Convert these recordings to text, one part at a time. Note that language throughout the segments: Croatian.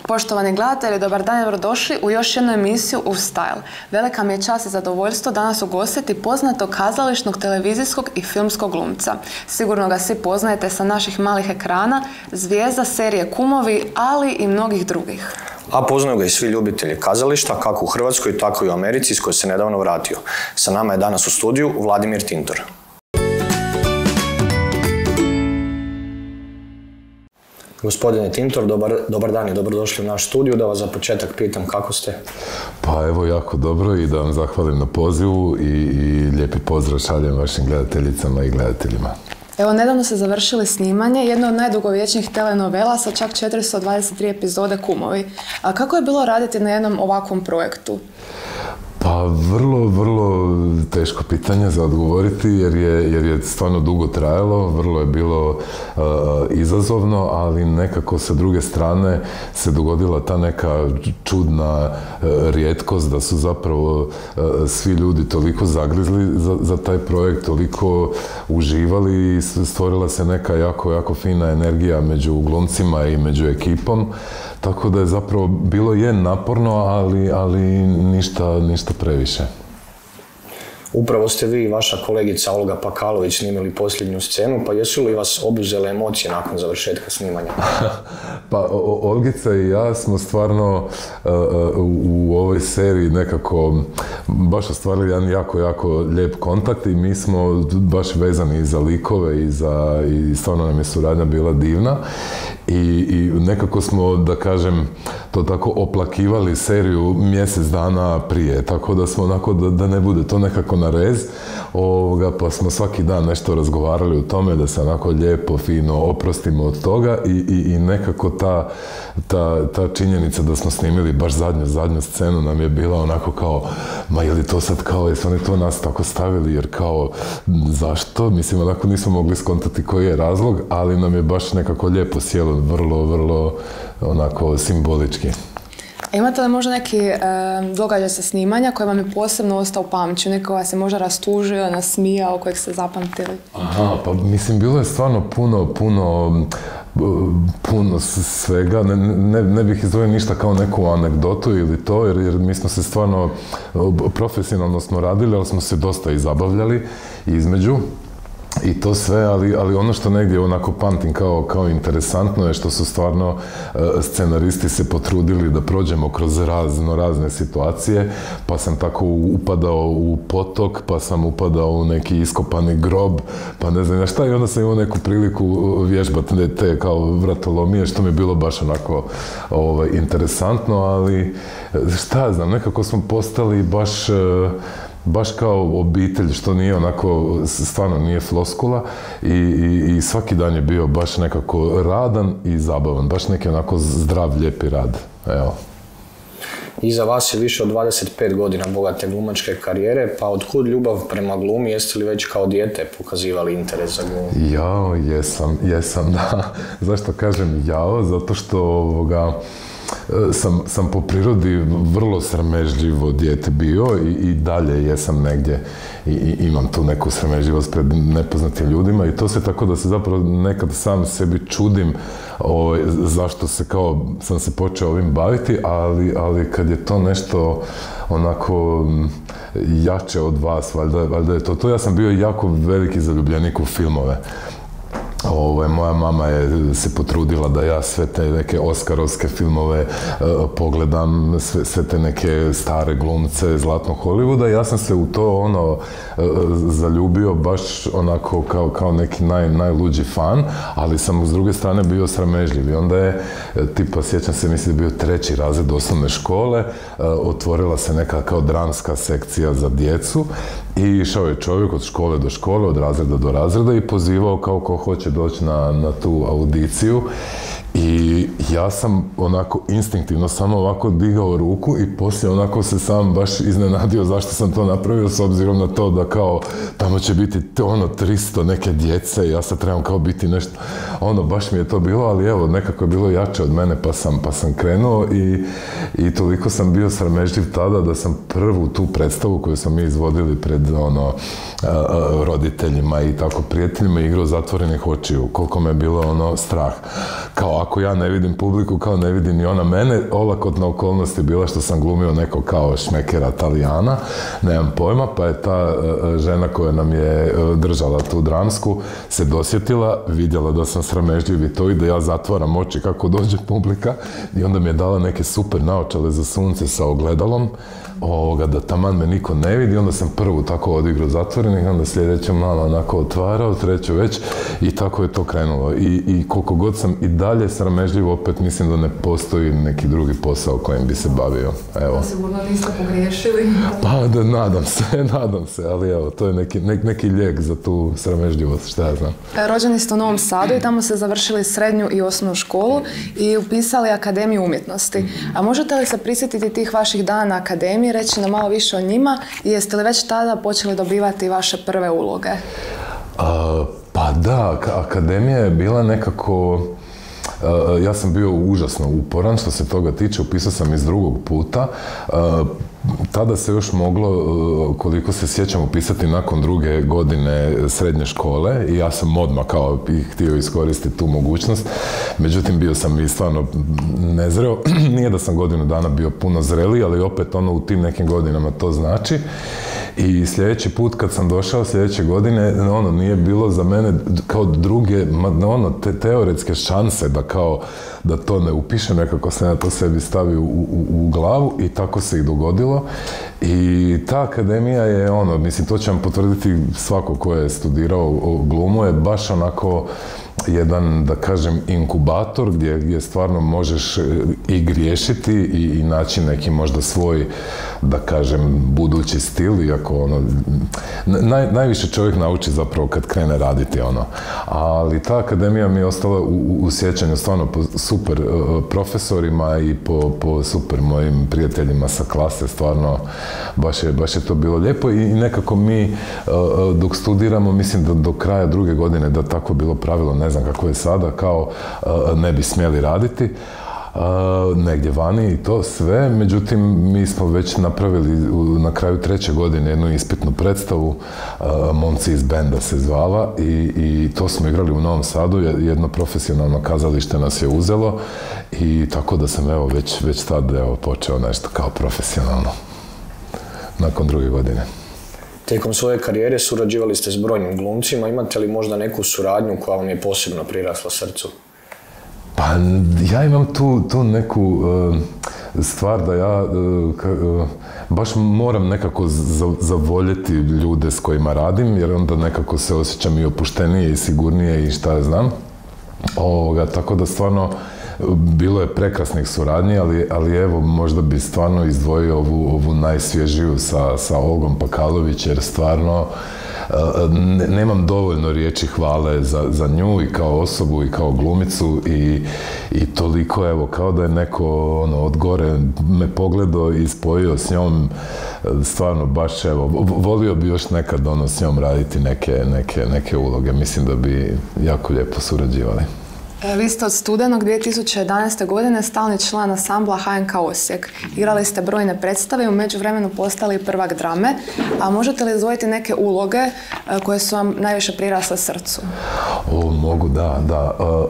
Poštovani gledatelji, dobar dan i dobrodošli u još jednu emisiju Uz Style. Velika mi je čast i zadovoljstvo danas ugostiti poznatog kazališnog, televizijskog i filmskog glumca. Sigurno ga svi poznajete sa naših malih ekrana, zvijezda serije Kumovi, ali i mnogih drugih. A poznaju ga i svi ljubitelji kazališta, kako u Hrvatskoj, tako i u Americi, s koje se nedavno vratio. Sa nama je danas u studiju Vladimir Tintor. Gospodine Tintor, dobar dan i dobrodošli u naš studiju. Da vas za početak pitam kako ste? Pa evo, jako dobro i da vam zahvalim na pozivu i lijepi pozdrav šaljem vašim gledateljicama i gledateljima. Evo, nedavno ste završili snimanje jedne od najdugovječnijih telenovela sa čak 423 epizode Kumovi. A kako je bilo raditi na jednom ovakvom projektu? Pa vrlo teško pitanje za odgovoriti jer je stvarno dugo trajalo, vrlo je bilo izazovno, ali nekako sa druge strane se dogodila ta neka čudna rijetkost da su zapravo svi ljudi toliko zagrizli za taj projekt, toliko uživali i stvorila se neka jako fina energija među glumcima i među ekipom. Tako da je zapravo bilo naporno, ali ništa previše. Upravo ste vi i vaša kolegica Olga Pakalović snimili posljednju scenu, pa jesu li vas obuzele emocije nakon završetka snimanja? Pa Olgica i ja smo stvarno u ovoj seriji nekako baš ostvarili jedan jako lijep kontakt i mi smo baš vezani za likove i stvarno nam je suradnja bila divna. I nekako smo, da kažem, to tako oplakivali seriju mjesec dana prije, tako da smo onako, da ne bude to nekako na rez, pa smo svaki dan nešto razgovarali o tome, da se onako lijepo, fino oprostimo od toga i nekako ta činjenica da smo snimili baš zadnju scenu nam je bila onako kao, ma je li to sad kao, jesu oni to nas tako stavili, jer kao, zašto? Mislim, onako nismo mogli skontati koji je razlog, ali nam je baš nekako lijepo sjelo, vrlo onako simbolički. Imate li možda neki događaj sa snimanja koji vam je posebno ostao u pamću, neko vas je možda rastužio, nasmijao, kojeg ste zapamtili? Aha, pa mislim, bilo je stvarno puno svega, ne bih izdvojio ništa kao neku anegdotu ili to, jer mi smo se stvarno, profesionalno smo radili, ali smo se dosta i zabavljali između. I to sve, ali ono što negdje onako pamtim kao interesantno je što su stvarno scenaristi se potrudili da prođemo kroz razne situacije, pa sam tako upadao u potok, pa sam upadao u neki iskopani grob, pa ne znam šta, i onda sam imao neku priliku vježbati te kao vratolomije, što mi je bilo baš onako interesantno, ali šta znam, nekako smo postali baš kao obitelj, što nije onako, stvarno nije floskula i svaki dan je bio baš nekako radan i zabavan, baš neki onako zdrav, lijepi rad, evo. Iza vas je više od 25 godina bogate glumačke karijere, pa otkud ljubav prema glumi, jeste li već kao dijete pokazivali interes za glumu? Jao, jesam, da. Zašto kažem jao? Zato što sam po prirodi vrlo sramežljivo dijete bio i dalje jesam negdje i imam tu neku sramežljivost pred nepoznatim ljudima i to se tako da se zapravo nekad sam sebi čudim zašto sam se počeo ovim baviti, ali kad je to nešto onako jače od vas, valjda je to. Ja sam bio jako veliki zaljubljenik u filmove. Moja mama je se potrudila da ja sve te neke oskarovske filmove pogledam, sve te neke stare glumce zlatnog Hollywooda. Ja sam se u to zaljubio baš onako kao neki najluđi fan, ali sam s druge strane bio sramežljiv. I onda je, tipa, sjećam se, mislim da je bio 3. razred osnovne škole, otvorila se neka kao dramska sekcija za djecu i išao je čovjek od škole do škole, od razreda do razreda i pozivao kao ko hoće doći na tu audiciju. I ja sam onako instinktivno samo ovako digao ruku i poslije onako se sam baš iznenadio zašto sam to napravio, s obzirom na to da kao tamo će biti 300 neke djece i ja sad trebam kao biti nešto, baš mi je to bilo, ali evo, nekako je bilo jače od mene pa sam krenuo i toliko sam bio sramežljiv tada da sam prvu tu predstavu koju smo mi izvodili pred roditeljima i tako prijateljima igrao Zatvorenih očiju, koliko me je bilo strah. Kao ako ja ne vidim publiku, kao ne vidi ni ona mene. Olakotna okolnost je bila što sam glumio neko kao šmekera Talijana, nemam pojma, pa je ta žena koja nam je držala tu dramsku se dosjetila, vidjela da sam sramežljiv i to i da ja zatvaram oči kako dođe publika i onda mi je dala neke super naočale za sunce sa ogledalom, da taman me niko ne vidi, onda sam prvu tako odigrao zatvorenih, onda sljedeću malo onako otvarao, treću već i tako je to krenulo. I koliko god sam i dalje sramežljiv, opet mislim da ne postoji neki drugi posao kojim bi se bavio. Evo. Sigurno niste pogriješili. Pa da, nadam se, ali evo, to je neki lijek za tu sramežljivost, šta ja znam. Rođeni ste u Novom Sadu i tamo ste završili srednju i osnovnu školu i upisali Akademiju umjetnosti. A možete li se prisjetiti tih vaših dana na Akademiji, reći nam malo više o njima i jeste li već tada počeli dobivati vaše prve uloge? Pa da, Akademija je bila nekako... Ja sam bio užasno uporan što se toga tiče, upisao sam iz drugog puta. Tada se još moglo, koliko se sjećam, upisati nakon druge godine srednje škole i ja sam odmah kao htio iskoristiti tu mogućnost. Međutim, bio sam i stvarno nezreo. Nije da sam godinu dana bio puno zreliji, ali opet u tim nekim godinama to znači. I sljedeći put kad sam došao sljedeće godine, nije bilo za mene kao druge, teoretske šanse da to ne upišem, nekako sam ja to sebi stavio u glavu i tako se i dogodilo. I ta akademija je mislim, to će vam potvrditi svako ko je studirao glumu, je baš onako jedan, da kažem, inkubator gdje stvarno možeš i griješiti i naći neki možda svoj, da kažem, budući stil, iako najviše čovjek nauči zapravo kad krene raditi Ali ta akademija mi je ostala u sjećanju stvarno po super profesorima i po super mojim prijateljima sa klase, stvarno baš je to bilo lijepo i nekako mi dok studiramo, mislim da do kraja druge godine da tako bilo pravilo, ne znam kako je sada, kao ne bi smjeli raditi negdje vani i to sve. Međutim, mi smo već napravili na kraju treće godine jednu ispitnu predstavu, Momci iz benda se zvala i to smo igrali u Novom Sadu, jedno profesionalno kazalište nas je uzelo i tako da sam već tad počeo nešto kao profesionalno nakon druge godine. Tijekom svoje karijere surađivali ste s brojnim glumcima. Imate li možda neku suradnju koja vam je posebno prirasla srcu? Pa ja imam tu neku stvar da ja baš moram nekako zavoljeti ljude s kojima radim, jer onda nekako se osjećam i opuštenije i sigurnije i šta ja znam. Tako da stvarno bilo je prekrasnih suradnji, ali evo, možda bi stvarno izdvojio ovu najsvježiju sa Olgom Pakalović, jer stvarno nemam dovoljno riječi hvale za nju i kao osobu i kao glumicu i toliko, evo, kao da je neko od gore me pogledao i spojio s njom, stvarno baš, evo, volio bi još nekad s njom raditi neke uloge, mislim da bi jako lijepo surađivali. Vi ste od studenog 2011. godine stalni član ansambla HNK Osijek. Igrali ste brojne predstave i u međuvremenu postali prvak drame. A možete li izdvojiti neke uloge koje su vam najviše prirasle srcu? Mogu, da.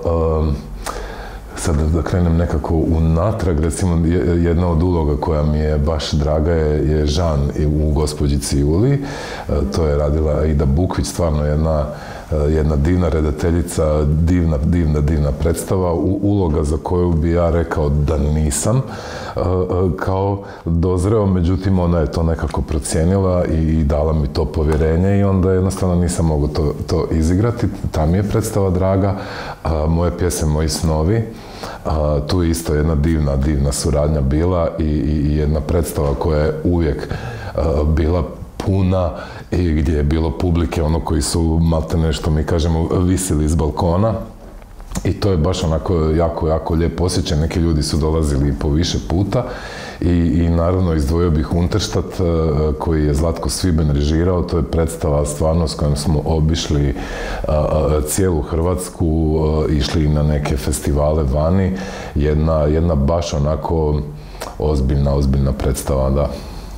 Sad da krenem nekako unatrag, recimo jedna od uloga koja mi je baš draga je Žan u Gospođici Juliji. To je radila Ida Bukvić, stvarno jedna divna redateljica, divna predstava, uloga za koju bi ja rekao da nisam kao dozreo, međutim ona je to nekako procijenila i dala mi to povjerenje i onda jednostavno nisam mogao to izigrati. Ta mi je predstava draga, moje pjesme, moji snovi. Tu je isto jedna divna suradnja bila i jedna predstava koja je uvijek bila puna i gdje je bilo publike koji su maltene, što mi kažemo, visili iz balkona i to je baš onako jako lijep osjećaj. Neki ljudi su dolazili po više puta i naravno izdvojio bih Unterstadt koji je Zlatko Sviben režirao. To je predstava stvarno s kojom smo obišli cijelu Hrvatsku, išli na neke festivale vani, jedna baš onako ozbiljna predstava, da.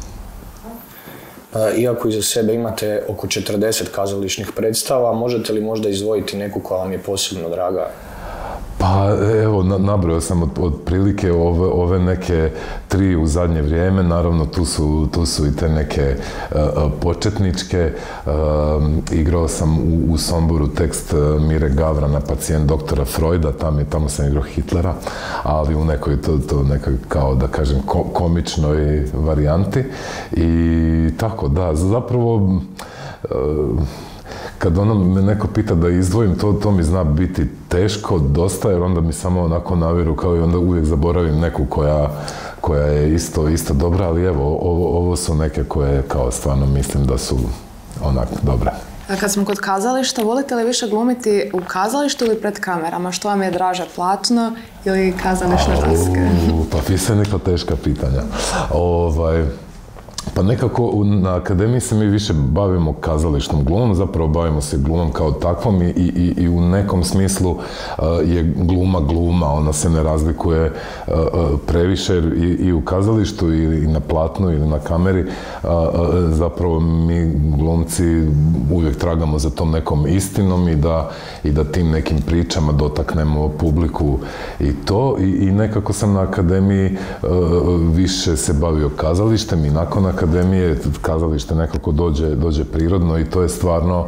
Iako iza sebe imate oko 40 kazališnih predstava, možete li možda izdvojiti neku koja vam je posebno draga? Pa Pa evo, nabrojao sam otprilike ove neke 3 u zadnje vrijeme, naravno tu su i te neke početničke. Igrao sam u Somboru tekst Mire Gavrana, Pacijent doktora Freuda, tamo sam igrao Hitlera, ali u nekoj kao da kažem komičnoj varijanti. I tako da, zapravo kad me neko pita da izdvojim, to mi zna biti teško, dosta, jer onda mi samo onako navjeru, kao i onda uvijek zaboravim neku koja je isto dobra, ali evo, ovo su neke koje kao stvarno mislim da su onak dobre. A kad smo kod kazališta, volite li više glumiti u kazalištu ili pred kamerama? Što vam je draže, platno ili kazališne daske? Pa pisanje neka teška pitanja. Pa nekako na akademiji se mi više bavimo kazališnom glumom, zapravo bavimo se glumom kao takvom i u nekom smislu je gluma, ona se ne razlikuje previše i u kazalištu i na platnu ili na kameri. Zapravo mi glumci uvijek tragamo za tom nekom istinom i da tim nekim pričama dotaknemo publiku i to. I nekako sam na akademiji više se bavio kazalištem i nakon akademije kazalište nekako dođe prirodno i to je stvarno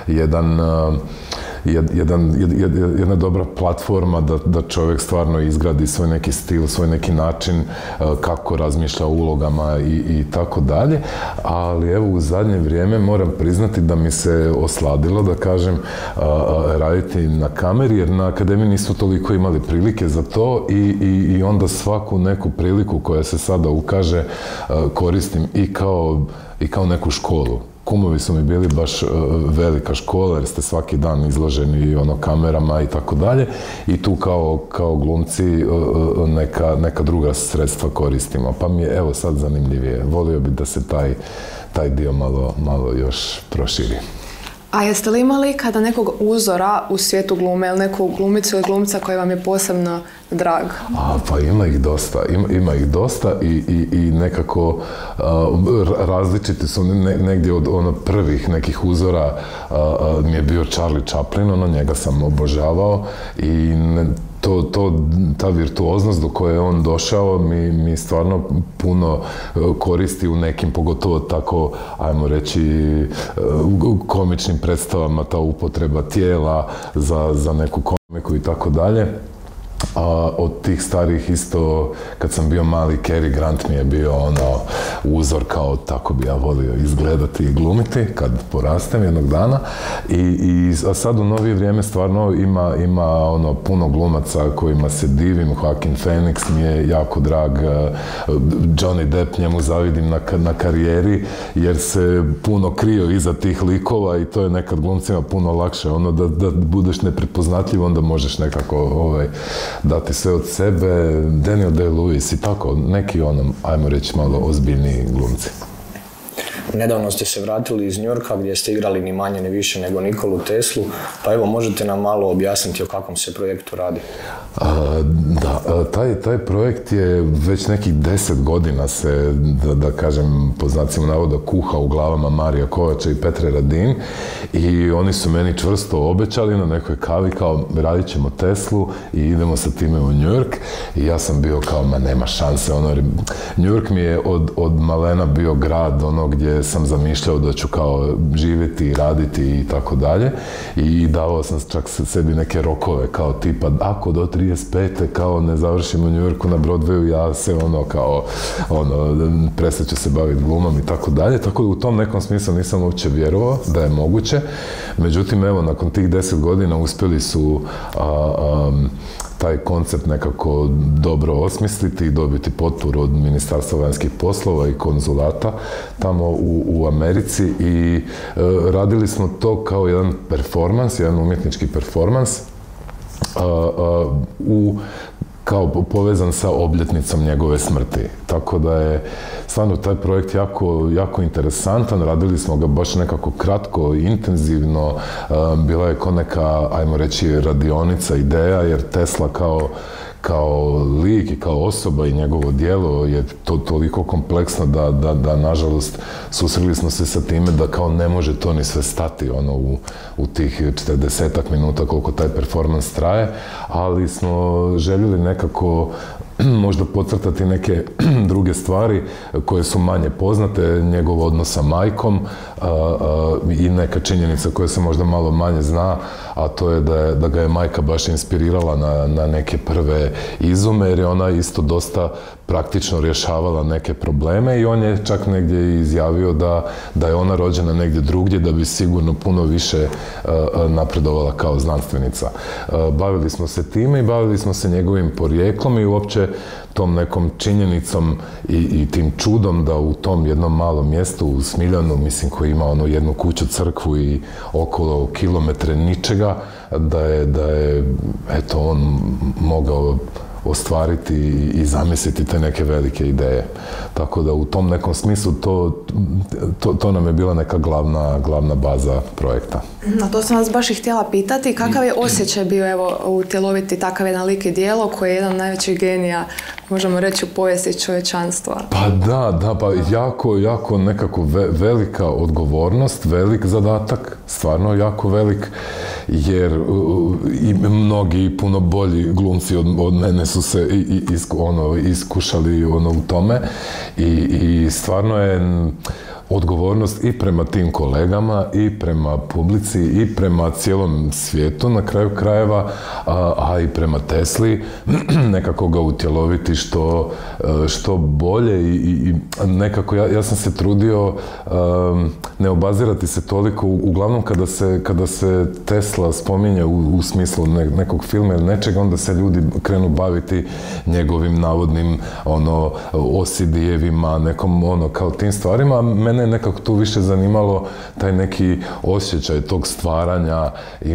jedna dobra platforma da čovjek stvarno izgradi svoj neki stil, svoj neki način kako razmišlja o ulogama i tako dalje. Ali evo u zadnje vrijeme moram priznati da mi se osladilo, da kažem, raditi na kameri, jer na akademiji nisu toliko imali prilike za to i onda svaku neku priliku koja se sada ukaže koristim i kao neku školu. Kumovi su mi bili baš velika škola jer ste svaki dan izloženi kamerama i tako dalje i tu kao glumci neka druga sredstva koristimo. Pa mi je evo sad zanimljivije. Volio bi da se taj dio malo još proširi. A jeste li imali kada nekog uzora u svijetu glume ili neku glumicu ili glumca koji vam je posebno drag? Pa ima ih dosta i nekako različiti su negdje od prvih nekih uzora mi je bio Charlie Chaplin, njega sam obožavao i ta virtuoznost do koje je on došao mi stvarno puno koristi u nekim, pogotovo tako, ajmo reći, komičnim predstavama, ta upotreba tijela za neku komiku i tako dalje. A od tih starih isto, kad sam bio mali, Cary Grant mi je bio uzor kao tako bi ja volio izgledati i glumiti kad porastem jednog dana. A sad u novije vrijeme stvarno ima puno glumaca kojima se divim. Joaquin Phoenix mi je jako drag, Johnny Depp, njemu zavidim na karijeri jer se puno krio iza tih likova i to je nekad glumcima puno lakše. Da budeš neprepoznatljiv, onda možeš nekako dati sve od sebe. Daniel Day-Lewis i tako, neki ajmo reći, malo ozbiljniji glumci. Nedavno ste se vratili iz New Yorka gdje ste igrali ni manje ni više nego Nikolu Teslu, pa evo možete nam malo objasniti o kakvom se projektu radi? Da, taj projekt je već nekih 10 godina se, da kažem, po znacima navoda, kuha u glavama Marija Kovača i Petre Radin i oni su meni čvrsto obećali na nekoj kavi kao radit ćemo Teslu i idemo sa time u New York i ja sam bio kao, ma nema šanse, New York mi je od malena bio grad gdje sam zamišljao da ću kao živjeti i raditi i tako dalje i davao sam čak sebi neke rokove kao tipa ako do 35. kao ne završim u New Yorku na Broadwayu, ja se prestat ću se baviti glumom i tako dalje, tako da u tom nekom smislu nisam uopće vjerovao da je moguće. Međutim, evo, nakon tih 10 godina uspjeli su taj koncept nekako dobro osmisliti i dobiti potporu od Ministarstva vanjskih poslova i konzulata tamo u Americi i radili smo to kao jedan performans, jedan umjetnički performans kao povezan sa obljetnicom njegove smrti. Tako da je stvarno taj projekt jako interesantan, radili smo ga baš nekako kratko, intenzivno, bila je ko neka, ajmo reći, radionica, ideja, jer Tesla kao lik i kao osoba i njegovo djelo je to toliko kompleksno da nažalost susreli smo se sa time da kao ne može to ni sve stati u tih 40 minuta koliko taj performans traje, ali smo željeli nekako možda podcrtati neke druge stvari koje su manje poznate, njegov odnos sa majkom i neka činjenica koja se možda malo manje zna, a to je da ga je majka baš inspirirala na neke prve izume, jer je ona isto dosta praktično rješavala neke probleme i on je čak negdje izjavio da je ona rođena negdje drugdje da bi sigurno puno više napredovala kao znanstvenica. Bavili smo se time i bavili smo se njegovim porijeklom i uopće tom nekom činjenicom i tim čudom da u tom jednom malom mjestu u Smiljanu, mislim, koji ima jednu kuću, crkvu i okolo kilometre ničega, da je eto, on mogao ostvariti i zamisliti te neke velike ideje. Tako da u tom nekom smislu to nam je bila neka glavna baza projekta. Na to sam vas baš i htjela pitati. Kakav je osjećaj bio utjeloviti takav jedan lik i djelo koji je jedan od najvećih genija, možemo reći, u povijesti čovječanstva? Pa da, pa jako nekako velika odgovornost, velik zadatak, stvarno jako velik, jer i mnogi puno bolji glumci od mene su se iskušali u tome i stvarno je odgovornost i prema tim kolegama i prema publici i prema cijelom svijetu na kraju krajeva, a i prema Tesli, nekako ga utjeloviti što bolje i nekako ja sam se trudio ne obazirati se toliko, uglavnom kada se Tesla spominje u smislu nekog filma ili nečega, onda se ljudi krenu baviti njegovim navodnim OCD-evima, nekom kao tim stvarima. Mene je nekako tu više zanimalo taj neki osjećaj tog stvaranja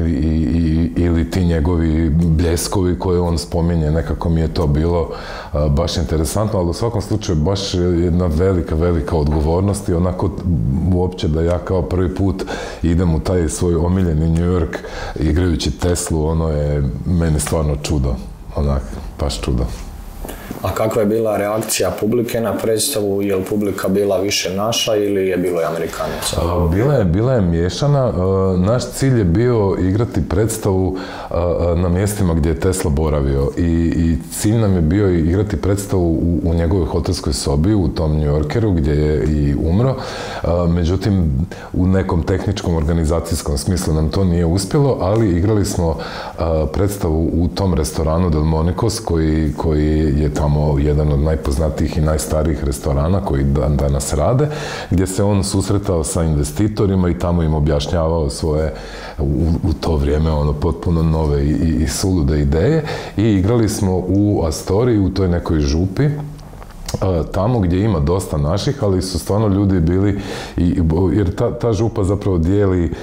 ili ti njegovi bljeskovi koje on spominje. Nekako mi je to bilo baš interesantno, ali u svakom slučaju baš jedna velika odgovornost i onako uopće da ja kao prvi put idem u taj svoj omiljeni New York igrajući Teslu, ono je meni stvarno čudo, onak, baš čudo. A kakva je bila reakcija publike na predstavu? Je li publika bila više naša ili je bilo i Amerikanaca? Bila je miješana. Naš cilj je bio igrati predstavu na mjestima gdje je Tesla boravio i cilj nam je bio igrati predstavu u njegovoj hotelskoj sobi u tom New Yorkeru gdje je i umro. Međutim, u nekom tehničkom organizacijskom smislu nam to nije uspjelo, ali igrali smo predstavu u tom restoranu Delmonicos koji je tamo jedan od najpoznatijih i najstarijih restorana koji danas rade, gdje se on susretao sa investitorima i tamo im objašnjavao svoje u to vrijeme potpuno nove i sulude ideje i igrali smo u Astoriji, u toj nekoj župi, tamo gdje ima dosta naših, ali su stvarno ljudi bili, jer ta župa zapravo dijeli,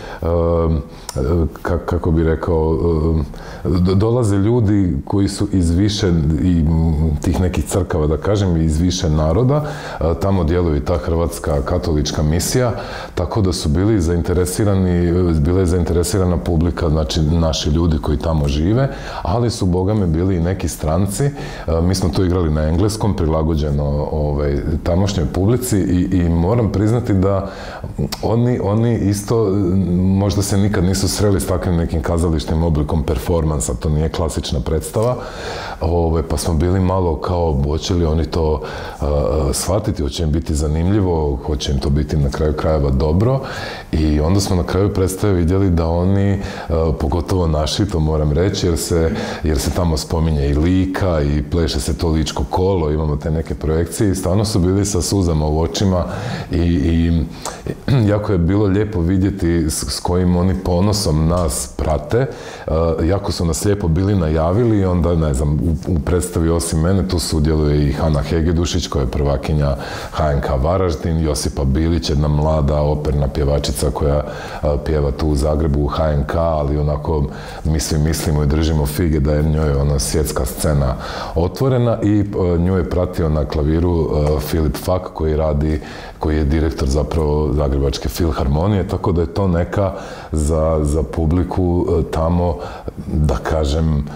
kako bi rekao, dolaze ljudi koji su iz više tih nekih crkava, da kažem, iz više naroda, tamo djeluje ta Hrvatska katolička misija, tako da su bila je zainteresirana publika, znači naši ljudi koji tamo žive, ali su bogame bili i neki stranci. Mi smo to igrali na engleskom, prilagođeno tamošnjoj publici i moram priznati da oni isto možda se nikad nisu sreli s takvim nekim kazališnim oblikom performansa, to nije klasična predstava, pa smo bili malo kao, hoće li oni to shvatiti, hoće im biti zanimljivo, hoće im to biti na kraju krajeva dobro i onda smo na kraju predstave vidjeli da oni, pogotovo naši, to moram reći, jer se tamo spominje i Lika i pleše se to ličko kolo, imamo te neke projekcije i stvarno su bili sa suzama u očima i jako je bilo lijepo vidjeti s kojim oni ponosom nas prate. Jako su nas lijepo bili najavili i onda, ne znam, u predstavi osim mene tu sudjeluje i Hana Hegedušić koja je prvakinja HNK Varaždin, Josipa Bilić, jedna mlada operna pjevačica koja pjeva tu u Zagrebu u HNK, ali onako mi svi mislimo i držimo fige da je njoj ona svjetska scena otvorena i nju je pratio na klaviru Filip Fak koji je direktor zapravo Zagrebačke filharmonije, tako da je to neka za publiku tamo, da kažem,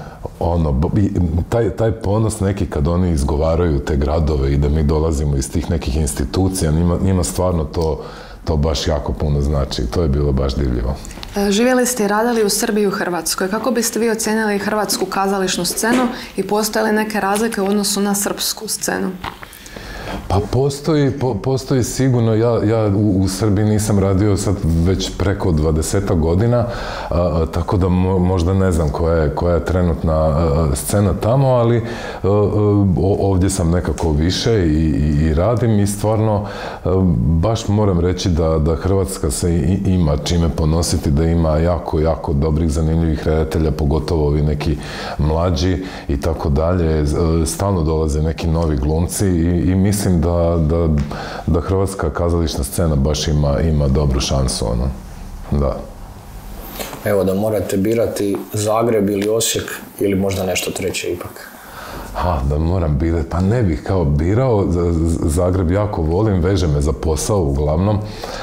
taj ponos neki kad oni izgovaraju te gradove i da mi dolazimo iz tih nekih institucija, njima stvarno to baš jako puno znači. To je bilo baš divljivo. Živjeli ste i radili u Srbiji i u Hrvatskoj. Kako biste vi ocijenili hrvatsku kazališnu scenu i postoje li neke razlike u odnosu na srpsku scenu? Pa postoji sigurno. Ja u Srbiji nisam radio sad već preko 20 godina, tako da možda ne znam koja je trenutna scena tamo, ali ovdje sam nekako više i radim i stvarno baš moram reći da Hrvatska se ima čime ponositi, da ima jako, jako dobrih, zanimljivih redatelja, pogotovo ovi neki mlađi i tako dalje. Stalno dolaze neki novi glumci i mislim da hrvatska kazališna scena baš ima dobru šansu, da. Evo, da morate birati Zagreb ili Osijek ili možda nešto treće ipak. Da moram birati, pa ne bih kao birao, Zagreb jako volim, veže me za posao uglavnom,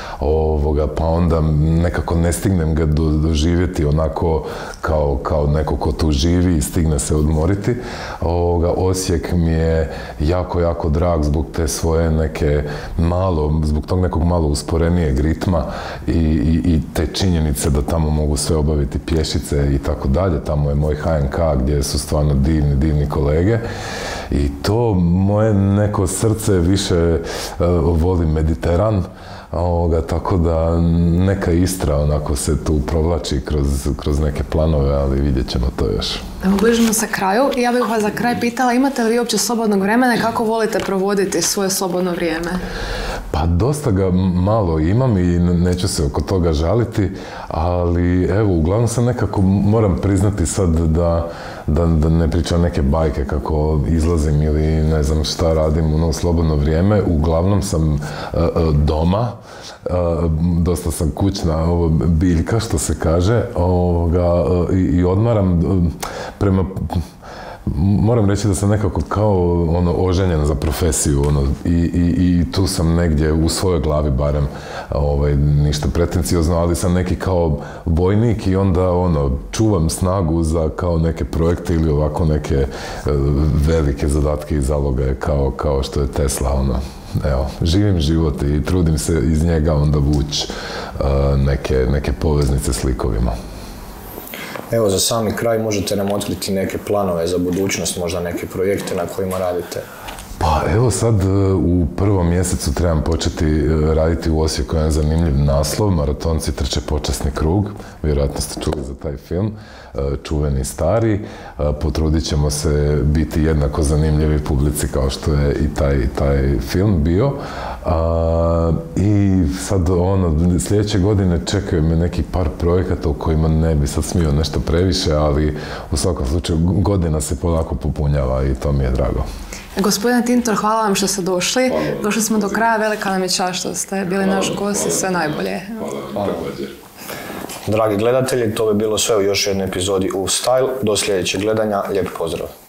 pa onda nekako ne stignem ga doživjeti onako kao neko ko tu živi i stigne se odmoriti. Osijek mi je jako, jako drag zbog te svoje neke zbog tog nekog malo usporenijeg ritma i te činjenice da tamo mogu sve obaviti pješice i tako dalje. Tamo je moj HNK gdje su stvarno divni kolege i to moje neko srce više voli Mediteran. Tako da neka Istra onako se tu provlači kroz neke planove, ali vidjet ćemo to još. Bližimo se kraju i ja bih vas za kraj pitala, imate li vi uopće slobodnog vremena i kako volite provoditi svoje slobodno vrijeme? Pa dosta ga malo imam i neću se oko toga žaliti, ali evo, uglavnom sam nekako, moram priznati sad da ne pričam neke bajke kako izlazim ili ne znam šta radim u slobodno vrijeme. Uglavnom sam doma, dosta sam kućna biljka što se kaže i odmaram moram reći da sam nekako kao oženjen za profesiju i tu sam negdje u svojoj glavi barem ništa pretenciozno, ali sam neki kao vojnik i onda čuvam snagu za kao neke projekte ili ovako neke velike zadatke i zaloge kao što je Tesla. Evo, živim život i trudim se iz njega onda vući neke poveznice s likovima. Evo, za sami kraj možete nam otkriti neke planove za budućnost, možda neke projekte na kojima radite? Pa evo sad u prvom mjesecu trebam početi raditi u Osijeku jedan zanimljiv naslov, Maratonci trče počasni krug, vjerojatno ste čuli za taj film, čuveni stari, potrudit ćemo se biti jednako zanimljivi publici kao što je i taj film bio. I sad sljedeće godine čekaju me neki par projekata u kojima ne bi sad smio nešto previše, ali u svakom slučaju godina se polako popunjava i to mi je drago. Gospodine Tintor, hvala vam što ste došli. Došli smo do kraja, velika nam je čast što ste bili naš gost i sve najbolje. Hvala. Dragi gledatelji, to bi bilo sve u još jednoj epizodi U Style. Do sljedećeg gledanja, lijep pozdrav.